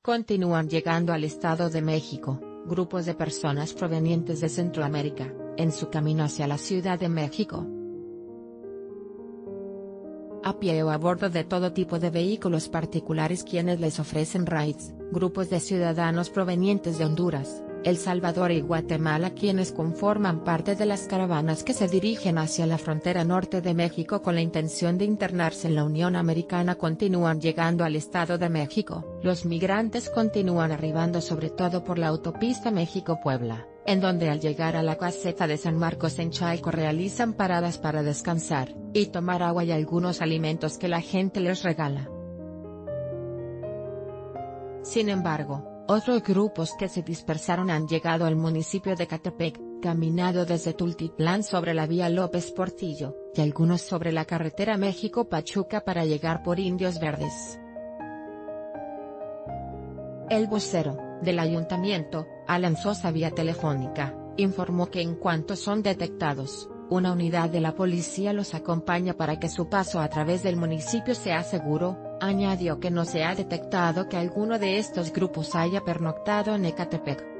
Continúan llegando al Estado de México, grupos de personas provenientes de Centroamérica, en su camino hacia la Ciudad de México. A pie o a bordo de todo tipo de vehículos particulares quienes les ofrecen rides, grupos de ciudadanos provenientes de Honduras, El Salvador y Guatemala quienes conforman parte de las caravanas que se dirigen hacia la frontera norte de México con la intención de internarse en la Unión Americana continúan llegando al Estado de México. Los migrantes continúan arribando sobre todo por la autopista México-Puebla, en donde al llegar a la caseta de San Marcos en Chalco realizan paradas para descansar, y tomar agua y algunos alimentos que la gente les regala. Sin embargo, otros grupos que se dispersaron han llegado al municipio de Ecatepec, caminado desde Tultitlán sobre la vía López Portillo, y algunos sobre la carretera México-Pachuca para llegar por Indios Verdes. El vocero del ayuntamiento, Alan Sosa vía telefónica, informó que en cuanto son detectados, una unidad de la policía los acompaña para que su paso a través del municipio sea seguro. Añadió que no se ha detectado que alguno de estos grupos haya pernoctado en Ecatepec.